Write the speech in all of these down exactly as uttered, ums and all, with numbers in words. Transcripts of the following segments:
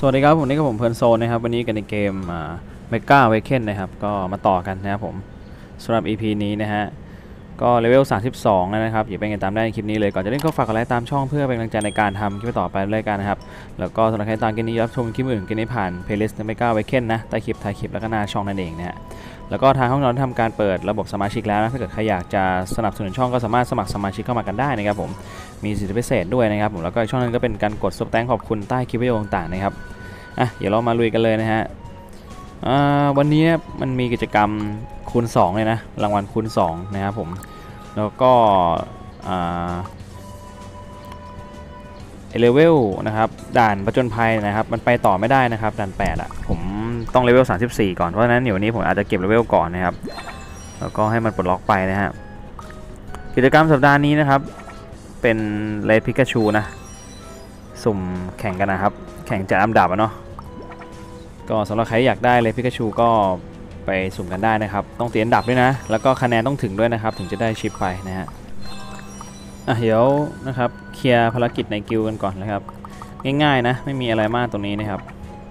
สวัสดีครับผมนี่ก็ผมเพลินโซนนะครับวันนี้กันในเกมเมกาเวเคนนะครับก็มาต่อกันนะครับผมสำหรับ อี พี นี้นะฮะก็เลเวลสามสิบสองแล้วนะครับอย่าไปกันตามได้ในคลิปนี้เลยก่อนจะเล่นก็ฝากกดไลค์ตามช่องเพื่อเป็นกำลังใจในการทำคลิปต่อไปด้วยกันนะครับแล้วก็สำหรับใครตามเกมนี้รับชมคลิปอื่นเกมนี้ผ่านเพลย์ลิสต์เมกาเวเคนนะใต้คลิปท้ายคลิปแล้วก็หน้าช่องนั่นเองนะฮะแล้วก็ทางห้องนอนทำการเปิดระบบสมาชิกแล้วนะถ้าเกิดใครอยากจะสนับสนุนช่องก็สามารถสมัครสมาชิกเข้ามากันได้นะครับผมมีสิทธิพิเศษด้วยนะครับผมแล้วก็ช่องนึงก็เป็นการกดซุปแตงขอบคุณใต้คลิปวิดีโอต่างๆนะครับอ่ะเดี๋ยวเรามาลุยกันเลยนะฮะวันนี้มันมีกิจกรรมคูณสองเลยนะรางวัลคูณสองนะครับผมแล้วก็เอเลเวลนะครับด่านประจนภัยนะครับมันไปต่อไม่ได้นะครับด่านแปดอ่ะผมต้องเลเวลสามสิบสี่ก่อนเพราะฉะนั้นเดี๋ยววันนี้ผมอาจจะเก็บเลเวลก่อนนะครับแล้วก็ให้มันปลดล็อกไปนะฮะกิจกรรมสัปดาห์นี้นะครับเป็นเลดพิกาชูนะสุ่มแข่งกันนะครับแข่งจัดอันดับอ่ะเนาะก็สำหรับใครอยากได้เลดพิกาชูก็ไปสุ่มกันได้นะครับต้องตีอันดับด้วยนะแล้วก็คะแนนต้องถึงด้วยนะครับถึงจะได้ชิปไปนะฮะอ่ะเดี๋ยวนะครับเคลียร์ภารกิจในกิลด์กันก่อนนะครับง่ายๆนะไม่มีอะไรมากตรงนี้นะครับ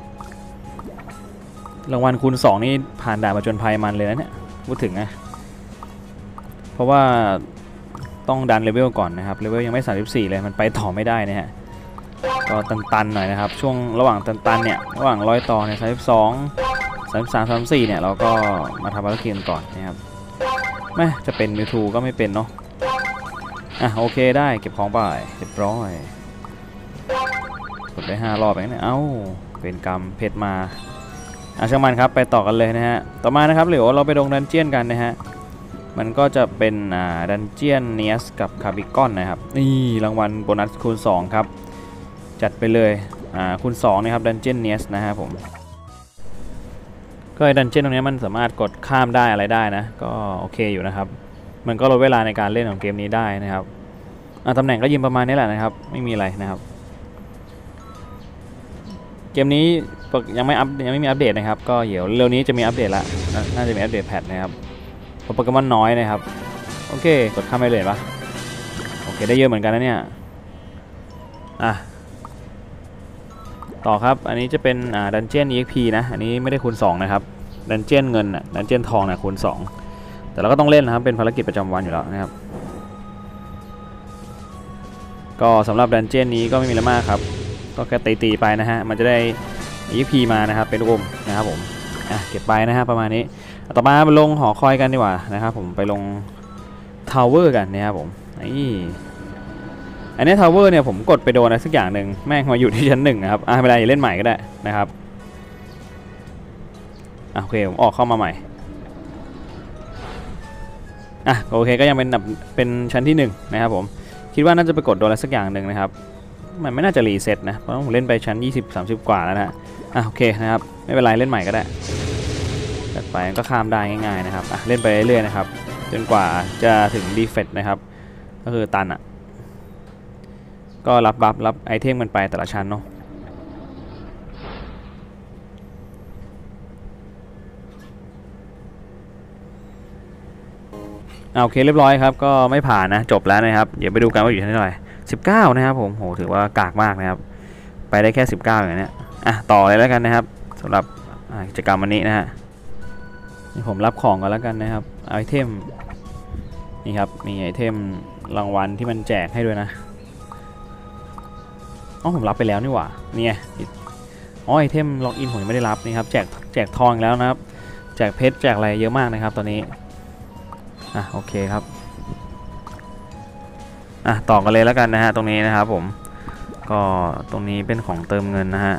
รางวัลคูณสองนี่ผ่านด่านผจญภัยมันเลยนะเนี่ยพูดถึงนะเพราะว่าต้องดันเลเวลก่อนนะครับเลเวลยังไม่สามสิบสี่เลยมันไปต่อไม่ได้นะฮะก็ตันๆหน่อยนะครับช่วงระหว่างตันๆเนี่ยระหว่างร้อยต่อเนี่ยสามสิบสองสามสิบสามสามสิบสี่เนี่ยเราก็มาทำภารกิจก่อนนะครับไม่จะเป็นมิวทูก็ไม่เป็นเนาะอ่ะโอเคได้เก็บของไปเรียบร้อยกดได้ห้ารอบเองเนี่ยเอ้าเป็นกรรมเพชรมาอ่ะช่างมันครับไปต่อกันเลยนะฮะต่อมานะครับเดี๋ยวเราไปลงดันเจียนกันนะฮะมันก็จะเป็นอ่าดันเจียนเนียสกับคาร์บิคอนนะครับนี่รางวัลโบนัสคูณสองครับจัดไปเลยอ่าคูณสองนะครับดันเจียนเนียสนะฮะผมก็ไอ้ดันเจียนตรงนี้มันสามารถกดข้ามได้อะไรได้นะก็โอเคอยู่นะครับมันก็ลดเวลาในการเล่นของเกมนี้ได้นะครับตำแหน่งก็ยิงประมาณนี้แหละนะครับไม่มีอะไรนะครับเกมนี้ยังไม่อัพยังไม่มีอัปเดตนะครับก็เดี๋ยวเร็วนี้จะมีอัปเดตละน่าจะมีอัปเดตแพทนะครับเพราะโปเกมอนน้อยนะครับโอเคกดข้ามไปเลยปะโอเคได้เยอะเหมือนกันนะเนี่ยอ่ะต่อครับอันนี้จะเป็นอ่าดันเจียน อี เอ็กซ์ พี นะอันนี้ไม่ได้คูณสองนะครับดันเจียนเงินอ่ะดันเจียนทองนะคูณสองแต่เราก็ต้องเล่นนะครับเป็นภารกิจประจำวันอยู่แล้วนะครับก็สำหรับดันเจียนนี้ก็ไม่มีอะไรมากครับก็แค่ตีๆไปนะฮะมันจะได้ อี เอ็กซ์ พี มานะครับเป็นรูปนะครับผมอ่ะเก็บไปนะฮะประมาณนี้ต่อมาไปลงหอคอยกันดีกว่านะครับผมไปลงทาวเวอร์กันนะครับผมนี่อันนี้ทาวเวอร์เนี่ยผมกดไปโดนอะไรสักอย่างหนึ่งแม่งมาอยู่ที่ชั้นหนึ่งนะครับอ่ะไม่เป็นไรเล่นใหม่ก็ได้นะครับอ่ะโอเคผมออกเข้ามาใหม่อ่ะโอเคก็ยังเป็นแบบเป็นชั้นที่หนึ่งนะครับผมคิดว่าน่าจะไปกดโดนอะไรสักอย่างหนึ่งนะครับมันไม่น่าจะรีเซ็ตนะเพราะผมเล่นไปชั้นยี่สิบ สามสิบกว่าแล้วนะอ่ะโอเคนะครับไม่เป็นไรเล่นใหม่ก็ได้จัดไปก็ข้ามได้ง่ายๆนะครับอ่ะเล่นไปเรื่อยๆนะครับจนกว่าจะถึงดีเฟคนะครับก็คือตันอ่ะก็รับบัฟรับไอเทมกันไปแต่ละชั้นเนาะโอเคเรียบร้อยครับก็ไม่ผ่านนะจบแล้วนะครับเดี๋ยวไปดูกันว่าอยู่ที่เท่าไหร่สิบเก้านะครับผมโหถือว่ากากมากนะครับไปได้แค่สิบเก้าอย่างนี้อ่ะต่อเลยแล้วกันนะครับสำหรับกิจกรรมวันนี้นะฮะนี่ผมรับของกันแล้วกันนะครับไอเทมนี่ครับมีไอเทมรางวัลที่มันแจกให้ด้วยนะอ๋อผมรับไปแล้วนี่หว่านี่ไงอ๋อไอเทมล็อกอินผมยังไม่ได้รับนี่ครับแจกแจกทองแล้วนะครับแจกเพชรแจกอะไรเยอะมากนะครับตอนนี้อ่ะโอเคครับอ่ะต่อกันเลยแล้วกันนะฮะตรงนี้นะครับผมก็ตรงนี้เป็นของเติมเงินนะฮะ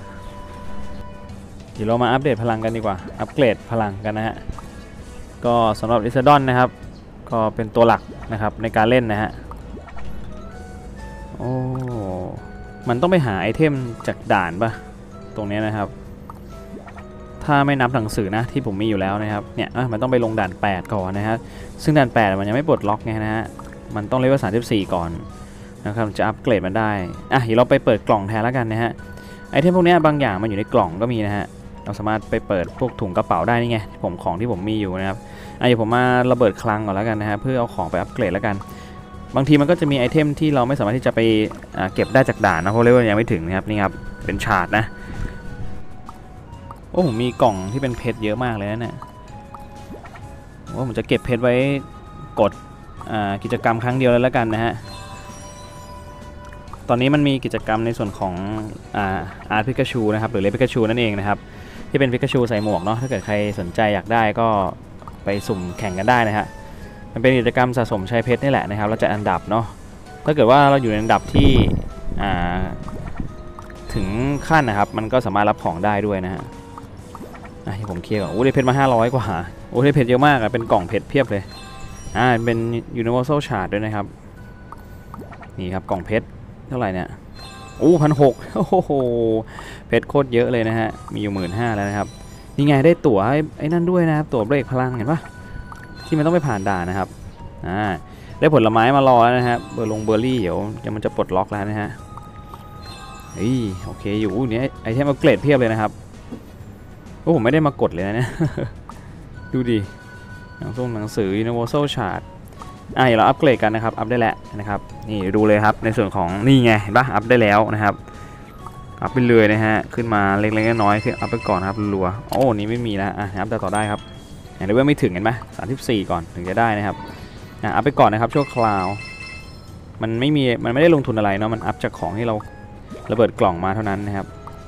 เดี๋ยวเรามาอัปเดตพลังกันดีกว่าอัปเกรดพลังกันนะฮะก็สำหรับลิซาดอนนะครับก็เป็นตัวหลักนะครับในการเล่นนะฮะโอ้มันต้องไปหาไอเทมจากด่านปะตรงนี้นะครับถ้าไม่นับหนังสือนะที่ผมมีอยู่แล้วนะครับเนี่ยมันต้องไปลงด่านแปดก่อนนะฮะซึ่งด่านแปดมันยังไม่ปลดล็อกไงนะฮะมันต้องเลเวลสามสิบสี่ก่อนนะครับจะอัปเกรดมันได้อ่ะเดี๋ยวเราไปเปิดกล่องแทนแล้วกันนะฮะไอเทมพวกนี้บางอย่างมันอยู่ในกล่องก็มีนะฮะเราสามารถไปเปิดพวกถุงกระเป๋าได้นี่ไงผมของที่ผมมีอยู่นะครับอ่ะเดี๋ยวผมมาระเบิดคลังก่อนแล้วกันนะฮะเพื่อเอาของไปอัปเกรดแล้วกันบางทีมันก็จะมีไอเทมที่เราไม่สามารถที่จะไปเก็บได้จากด่านนะเพราะเลเวลยังไม่ถึงนะครับนี่ครับเป็นชาร์ตนะโอ้ผมมีกล่องที่เป็นเพชรเยอะมากเลยนะเนี่ยว่าผมจะเก็บเพชรไว้กดกิจกรรมครั้งเดียวแล้วกันนะฮะตอนนี้มันมีกิจกรรมในส่วนของอาร์ตพิกาชูนะครับหรือเลพิกาชูนั่นเองนะครับที่เป็นพิกาชูใส่หมวกเนาะถ้าเกิดใครสนใจอยากได้ก็ไปสุ่มแข่งกันได้นะฮะมันเป็นกิจกรรมสะสมใช้เพชรนี่แหละนะครับเราจะอันดับเนาะถ้าเกิดว่าเราอยู่ในอันดับที่ถึงขั้นนะครับมันก็สามารถรับของได้ด้วยนะฮะให้ผมเคลียร์ก่อนโอ้ได้เพชรมาห้าร้อยกว่าโอ้ได้เพชรเยอะมากอะเป็นกล่องเพชรเพียบเลยอ่าเป็น Universal Shard ด้วยนะครับนี่ครับกล่องเพชรเท่าไหร่เนี่ยโอ้พันหกโอ้โหเพชรโคตรเยอะเลยนะฮะมีอยู่หมื่นห้าแล้วนะครับนี่ไงได้ตั๋วไอ้นั่นด้วยนะครับตั๋วเบรกพลังเห็นปะที่มันต้องไปผ่านด่านนะครับอ่าได้ผลไม้มารอแล้วนะครับเบอร์ลงเบอร์รี่เดี๋ยวจะมันจะปลดล็อกแล้วนะฮะเฮ้ยโอเคอยู่นี้ไอเทมอัปเกรดเพียบเลยนะครับโอ้ผมไม่ได้มากดเลยนะเนี่ยดูดิหนังส่งหนังสือ Universal Shard อ่ะเดี๋ยวเราอัปเกรดกันนะครับอัพได้แล้วนะครับนี่ดูเลยครับในส่วนของนี่ไงเห็นปะอัพได้แล้วนะครับอัพไปเลยนะฮะขึ้นมาเล็กๆน้อยๆขึ้นอัพไปก่อนครับรัวๆโอ้นี้ไม่มีแล้วอ่ะอัพต่อได้ครับอย่างนี้ว่าไม่ถึงเห็นไหมสามสิบสี่ก่อนถึงจะได้นะครับอ่ะอัพไปก่อนนะครับชั่วคราวมันไม่มีมันไม่ได้ลงทุนอะไรเนาะมันอัพจากของที่เราระเบิดกล่องมาเท่านั้นนะครับ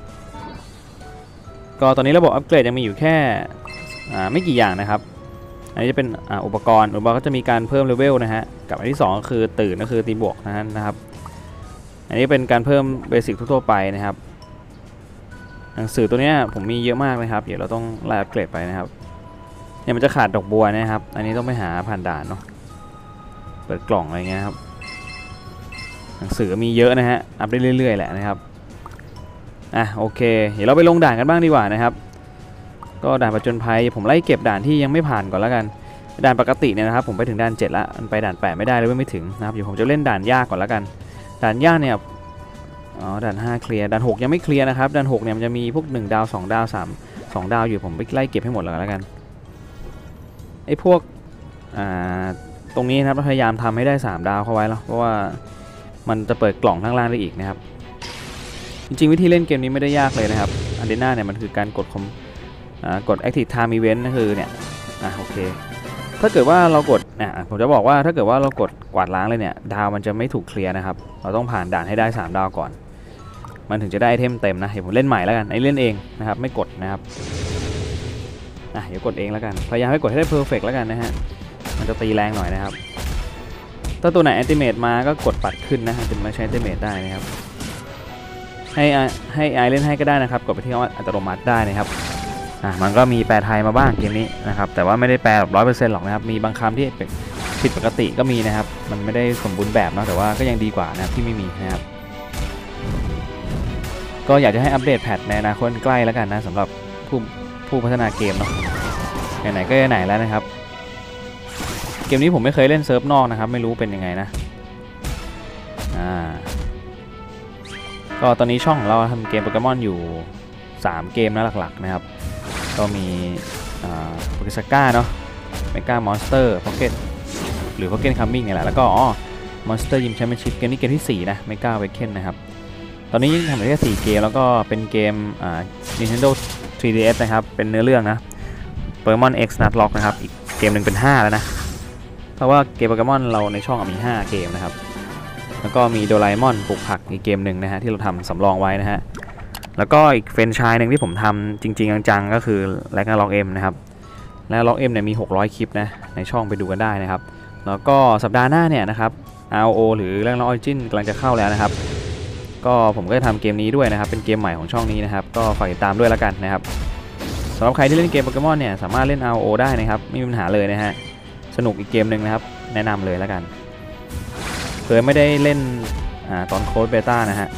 ก็ตอนนี้ระบบอัปเกรดยังมีอยู่แค่ไม่กี่อย่างนะครับอันนี้จะเป็นอุปกรณ์อุปกรณ์ก็จะมีการเพิ่มเลเวลนะฮะกับอันที่สองก็คือตื่นก็คือตีบวกนะฮะนะครับอันนี้เป็นการเพิ่มเบสิกทั่วไปนะครับหนังสือตัวนี้ผมมีเยอะมากเลยครับเดี๋ยวเราต้องไล่อัปเกรดไปนะครับเนี่ยมันจะขาดดอกบัวนะครับอันนี้ต้องไปหาผ่านด่านเนาะเปิดกล่องอะไรเงี้ยครับหนังสือมีเยอะนะฮะอัพได้เรื่อยๆแหละนะครับอ่ะโอเคเดี๋ยวเราไปลงด่านกันบ้างดีกว่านะครับก็ด่านผจญภัยผมไล่เก็บด่านที่ยังไม่ผ่านก่อนแล้วกันด่านปกติเนี่ยนะครับผมไปถึงด่านเจ็ดแล้วมันไปด่านแปดไม่ได้เลยไม่ถึงนะครับอยู่ผมจะเล่นด่านยากก่อนแล้วกันด่านยากเนี่ยอ๋อด่านห้าเคลียร์ด่านหกยังไม่เคลียร์นะครับด่านหกเนี่ยมันจะมีพวกหนึ่งดาวสองดาวสาม สองดาวอยู่ผมไปไล่เก็บให้หมดแล้วกันไอ้พวกอ่าตรงนี้นะครับพยายามทำให้ได้สามดาวเข้าไว้แล้วเพราะว่ามันจะเปิดกล่องข้างล่างได้อีกนะครับจริงๆวิธีเล่นเกมนี้ไม่ได้ยากเลยนะครับอันเดน่าเนี่ยมันคือการกดคอมกด Active Time Event ก็คือเนี่ยอ่ะโอเคถ้าเกิดว่าเรากดเนี่ยผมจะบอกว่าถ้าเกิดว่าเรากดกวาดล้างเลยเนี่ยดาวมันจะไม่ถูกเคลียร์นะครับเราต้องผ่านด่านให้ได้สามดาวก่อนมันถึงจะได้ไอเทมเต็มนะเดี๋ยวผมเล่นใหม่แล้วกันไอเล่นเองนะครับไม่กดนะครับอ่ะเดี๋ยวกดเองแล้วกันพยายามให้กดให้ได้เพอร์เฟกต์แล้วกันนะฮะมันจะตีแรงหน่อยนะครับถ้าตัวไหนอัลติเมทมาก็กดปัดขึ้นนะถึงมาใช้อัลติเมทได้นะครับให้ให้ไอเล่นให้ก็ได้นะครับกดไปที่อัตโนมัติได้นะครับอ่ะมันก็มีแปลไทยมาบ้างเกมนี้นะครับแต่ว่าไม่ได้แปลแบบร้อยเปอร์เซ็นต์หรอกนะครับมีบางคำที่ผิดปกติก็มีนะครับมันไม่ได้สมบูรณ์แบบเนาะแต่ว่าก็ยังดีกว่านะครับที่ไม่มีนะครับก็อยากจะให้อัปเดตแพทในอนาคตใกล้แล้วกันนะสำหรับผู้ผู้พัฒนาเกมเนาะไหนๆก็ไหนแล้วนะครับเกมนี้ผมไม่เคยเล่นเซิร์ฟนอกนะครับไม่รู้เป็นยังไงนะอ่าก็ตอนนี้ช่องของเราทำเกมโปเกมอนอยู่สามเกมนะหลักๆนะครับก็มีโปเกซาก้าเนาะเมกามอนสเตอร์พ็อกเก็ตหรือพ็อกเก็ตคัมมิ่งเนี่ยแหละแล้วก็อ๋อมอนสเตอร์ยิมแชมเปี้ยนชิพเกมนี้เกมที่สี่นะเมกาเวกเคนนะครับตอนนี้ทำได้แค่สี่เกมแล้วก็เป็นเกมอ่า Nintendo ทรี ดี เอส นะครับเป็นเนื้อเรื่องนะโปเกมอน X Nuzlocke นะครับอีกเกมหนึ่งเป็นห้าแล้วนะเพราะว่าเกมโปเกมอนเราในช่องมีห้าเกมนะครับแล้วก็มีโดราเอมอนปลูกผักอีกเกมหนึ่งนะฮะที่เราทำสำรองไว้นะฮะแล้วก็อีกเฟรนไชส์หนึ่งที่ผมทำจริงๆจังๆก็คือแลกนาล็อกเอ็มนะครับแลกนาล็อกเอ็มเนี่ยมีหกร้อยคลิปนะในช่องไปดูกันได้นะครับแล้วก็สัปดาห์หน้าเนี่ยนะครับ อาร์ โอ หรือแลกนาล็อกออริจินกำลังจะเข้าแล้วนะครับก็ผมก็จะทำเกมนี้ด้วยนะครับเป็นเกมใหม่ของช่องนี้นะครับก็ฝากติดตามด้วยแล้วกันนะครับสำหรับใครที่เล่นเกมโปเกมอนเนี่ยสามารถเล่น อาร์ โอ ได้นะครับไม่มีปัญหาเลยนะฮะสนุกอีกเกมหนึ่งนะครับแนะนำเลยแล้วกันเคยไม่ได้เล่นอ่าตอนโค้ดเบต้านะฮะ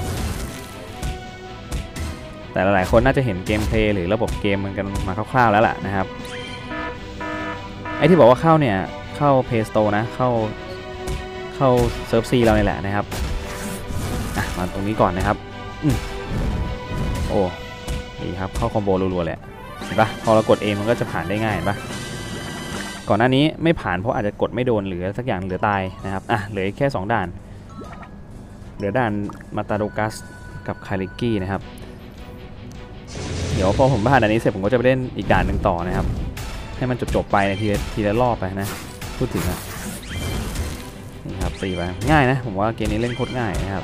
แต่หลายๆคนน่าจะเห็นเกมเพลย์หรือระบบเกมมันกันมาคร่าวๆแล้วล่ะนะครับไอ้ที่บอกว่าเข้าเนี่ยเข้า Play Store นะเข้าเข้าเซิร์ฟซีเราเนี่ยแหละนะครับมาตรงนี้ก่อนนะครับอืมโอ้ดีครับเข้าคอมโบรัวๆเลยเห็นปะพอเรากดเองมันก็จะผ่านได้ง่ายเห็นปะก่อนหน้านี้ไม่ผ่านเพราะอาจจะกดไม่โดนหรือสักอย่างเหลือตายนะครับอ่ะเหลือแค่สองด่านเหลือด่านมาตาโดกัสกับคาริกี้นะครับเดี๋ยวพอผมผ่านด่านนี้เสร็จผมก็จะไปเล่นอีกด่านหนึ่งต่อนะครับให้มันจบๆไปในทีละทีละรอบไปนะพูดถึงนะนี่ครับตีไปง่ายนะผมว่าเกมนี้เล่นโคตรง่ายนะครับ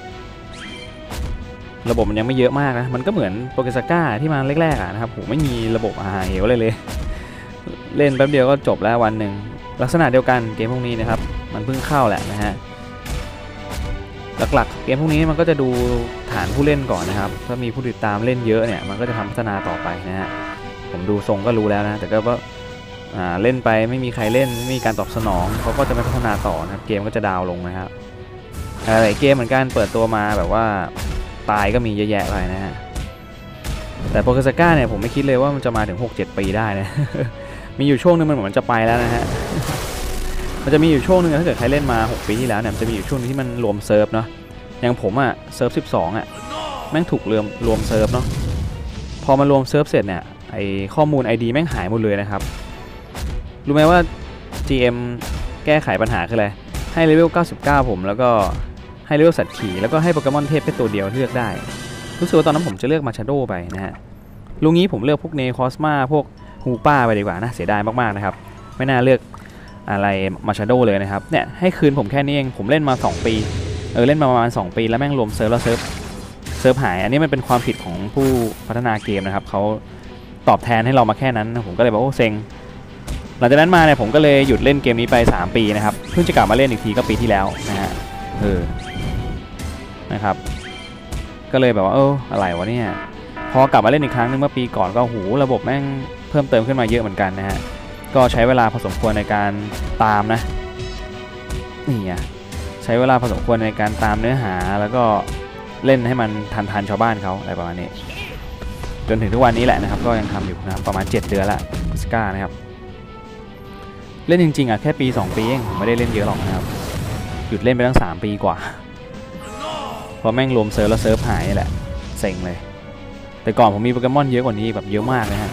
ระบบมันยังไม่เยอะมากนะมันก็เหมือนโปเกสก้าที่มาแรกๆนะครับผมไม่มีระบบอาหารเหวเลยเลยเล่นแป๊บเดียวก็จบแล้ววันหนึ่งลักษณะเดียวกันเกมพวกนี้นะครับมันเพิ่งเข้าแหละนะฮะหลักๆเกมพวกนี้มันก็จะดูฐานผู้เล่นก่อนนะครับถ้ามีผู้ติดตามเล่นเยอะเนี่ยมันก็จะทำพัฒนาต่อไปนะฮะผมดูทรงก็รู้แล้วนะแต่ก็ว่าเล่นไปไม่มีใครเล่นไม่มีการตอบสนองเขาก็จะไม่พัฒนาต่อนะครับเกมก็จะดาวลงนะครับหลายเกมเหมือนกันเปิดตัวมาแบบว่าตายก็มีเยอะแยะไปนะฮะแต่โปเกสก้าเนี่ยผมไม่คิดเลยว่ามันจะมาถึง หกเจ็ด ปีได้นะ มีอยู่ช่วงนึงมันเหมือนจะไปแล้วนะฮะ มันจะมีอยู่ช่วงนึงถ้าเกิดใครเล่นมาหกปีที่แล้วเนี่ยมันจะมีอยู่ช่วงนึงที่มันรวมเซิร์ฟเนาะอย่างผมอะเซิร์ฟสิบสองอะแม่งถูกรวมรวมเซิร์ฟเนาะพอมารวมเซิร์ฟเสร็จเนี่ยไอข้อมูล ไอ ดี แม่งหายหมดเลยนะครับรู้ไหมว่า จี เอ็ม แก้ไขปัญหาคืออะไรให้เลเวลเก้าสิบเก้าผมแล้วก็ให้เลเวลสัตว์ขี่แล้วก็ให้โปเกมอนเทพแค่ตัวเดียวเลือกได้รู้สึกว่าตอนนั้นผมจะเลือกมาชาโดไปนะฮะลุงนี้ผมเลือกพวกเนคอสมาพวกฮูป้าไปดีกว่านะเสียดายมากๆนะครับไม่น่าเลือกอะไรมาชาโดเลยนะครับเนี่ยให้คืนผมแค่นี้เองผมเล่นมาสองปีเออเล่นมาประมาณสองปีแล้วแม่งรวมเซิร์ฟแล้วเซิร์ฟเซิร์ฟหายอันนี้มันเป็นความผิดของผู้พัฒนาเกมนะครับเขาตอบแทนให้เรามาแค่นั้นผมก็เลยบอกโอ้เซ็งหลังจากนั้นมาเนี่ยผมก็เลยหยุดเล่นเกมนี้ไปสามปีนะครับเพิ่งจะกลับมาเล่นอีกทีก็ปีที่แล้วนะฮะเออนะครับก็เลยแบบว่าเอออะไรวะเนี่ยพอกลับมาเล่นอีกครั้งนึงเมื่อปีก่อนก็หูระบบแม่งเพิ่มเติมขึ้นมาเยอะเหมือนกันนะฮะก็ใช้เวลาพอสมควรในการตามนะนี่ไงใช้เวลาพอสมควรในการตามเนื้อหาแล้วก็เล่นให้มันทันทันชาวบ้านเขาอะไรประมาณนี้จนถึงทุกวันนี้แหละนะครับก็ยังทำอยู่นะครับประมาณเจ็ดเดือนละสก้านะครับเล่นจริงๆอ่ะแค่ปีสองปีเองผมไม่ได้เล่นเยอะหรอกนะครับหยุดเล่นไปตั้งสามปีกว่าเพราะแม่งรวมเซิร์ฟแล้วเซิร์ฟหายแหละเซ็งเลยแต่ก่อนผมมีโปเกมอนเยอะกว่านี้แบบเยอะมากนะฮะ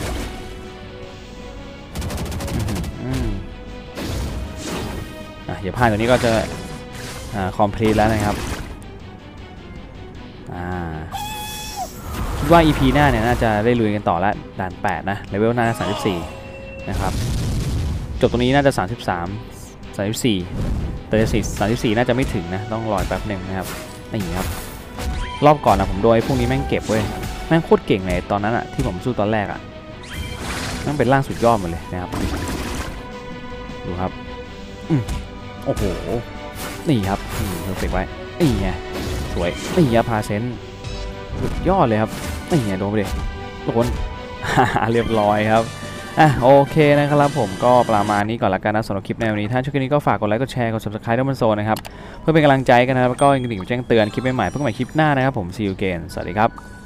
อ่ะอย่าพลาดตัวนี้ก็จะอ่าคอมพลีทแล้วนะครับอ่าคิดว่า อี พี หน้าเนี่ยน่าจะได้ลุยกันต่อแล้วด่านแปดนะเลเวลหน้าสามสิบสี่นะครับจบตรงนี้น่าจะสามสิบสาม สามสิบสี่แต่สามสิบสี่น่าจะไม่ถึงนะต้องรอแป๊บหนึ่งนะครับนี่ครับรอบก่อนนะผมโดนไอ้พวกนี้แม่งเก็บเว้ยแม่งโคตรเก่งเลยตอนนั้นอะที่ผมสู้ตอนแรกอะแม่งเป็นร่างสุดยอดหมดเลยนะครับดูครับอืมโอ้โหนี่ครับนี่เพอร์เฟกต์ไว้นี่ไงสวยนี่ครับพาเซนสุดยอดเลยครับนี่ไงโดนไปเลยโดน เรียบร้อยครับอ่ะโอเคนะครับผมก็ประมาณนี้ก่อนละกันนะสำหรับคลิปในวันนี้ถ้าชอบคลิปนี้ก็ฝากกดไลค์กดแชร์กด ซับสไครบ์ ด้วยมันโซนนะครับเพื่อเป็นกำลังใจกันนะครับแล้วก็ยังดิ่งแจ้งเตือนคลิปใหม่ๆเพื่อใหม่คลิปหน้านะครับผม see you again สวัสดีครับ